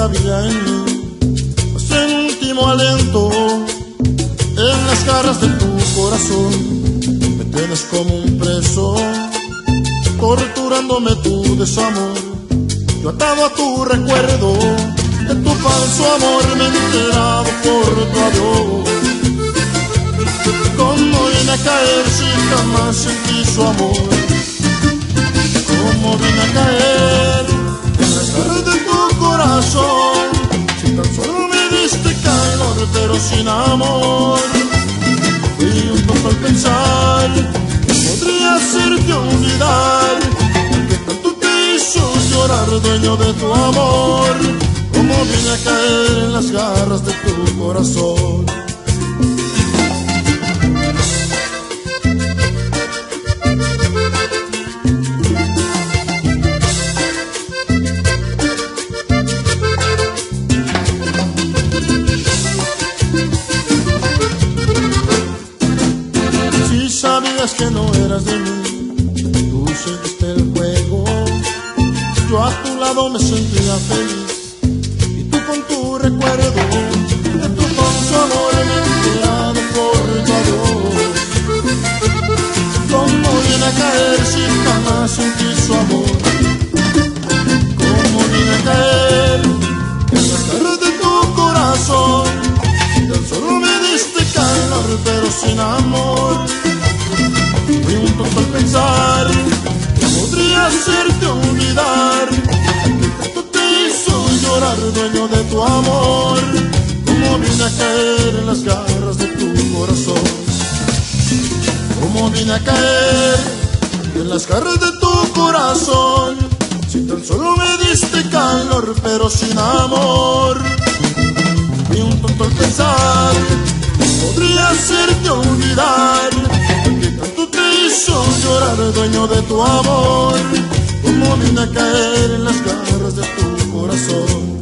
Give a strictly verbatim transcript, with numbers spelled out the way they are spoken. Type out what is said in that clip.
había en mí, hasta el último aliento, en las garras de tu corazón. Me tienes como un preso, torturándome tu desamor. Yo atado a tu recuerdo, de tu falso amor me he enterado por tu adiós. Cómo vine a caer si jamás sentí su amor. Cómo vine a caer en las garras de tu corazón, si tan solo me diste calor pero sin amor. Fui un tonto al pensar que podría hacerte olvidar el que tanto te hizo llorar, dueño de tu amor. Cómo vine a caer en las garras de tu corazón. Si sabías que no eras de mí, tú seguiste el juego. Yo a tu lado me sentía feliz, y tú con tu recuerdo de tu falso amor me he enterado por tu adiós. Cómo vine a caer si jamás sentí su amor. Cómo vine a caer en las garras de tu corazón, si tan solo me diste calor pero sin amor. Fui un tonto al pensar que podría hacerte olvidar el que tanto te hizo llorar, dueño de tu amor. Cómo vine a caer en las garras de tu corazón. Cómo vine a caer en las garras de tu corazón, si tan solo me diste calor pero sin amor. Fui un tonto al pensar que podría hacerte olvidar el que tanto te hizo llorar, dueño de tu amor. Cómo vine a caer en las garras de tu corazón.